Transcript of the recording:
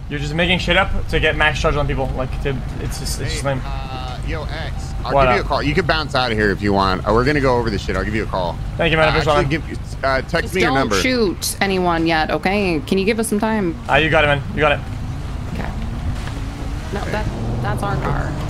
You're just making shit up to get max charge on people. Like, it's just lame. Yo, X, I'll give you a call. You can bounce out of here if you want. We're gonna go over this shit. I'll give you a call. Thank you, man. Text me your number. Don't shoot anyone yet, okay? Can you give us some time? You got it, man. You got it. Okay. No, that's our car.